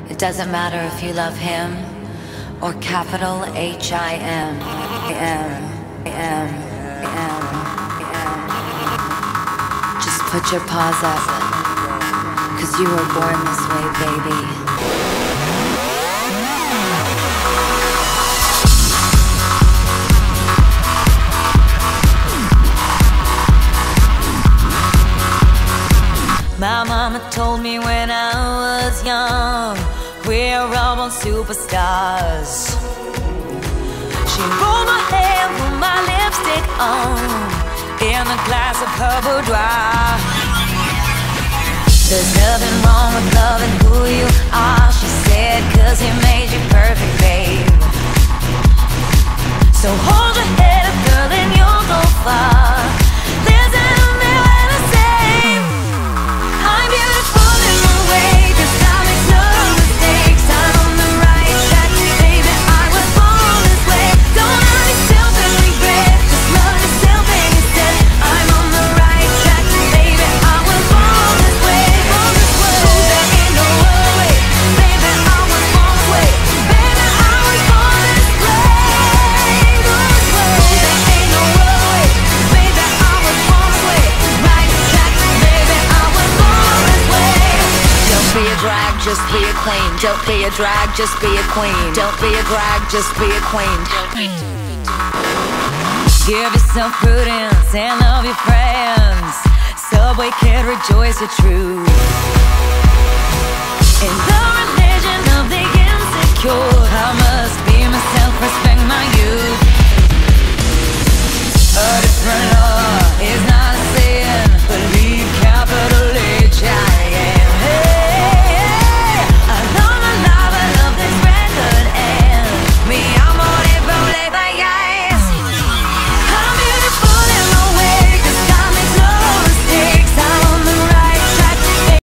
It doesn't matter if you love him or capital H-I-M. Just put your paws up, 'cause you were born this way, baby. My mama told me when I was young, we're all born superstars. She rolled my hair, put my lipstick on, in a glass of her boudoir. There's nothing wrong with loving who you are, she said, 'cause he made you perfect, babe. So hold your head up, girl, and you'll go far. Listen to me when I say I'm beautiful in my way, 'cause I make no mistakes. I'm on the right track, baby, I was born this way. Don't hurt yourself and regret, just love yourself instead. I'm on the right track, baby, I was born this way. There ain't no other way, baby, I was born this way. Baby, I was born this way. There ain't no other way, baby, I was born this way. Right track, baby, I was born this way. Don't be a drag, just be a queen. Don't be a drag, just be a queen. Don't be a drag, just be a queen. Give yourself prudence and love your friends. Subway kid, rejoice the truth.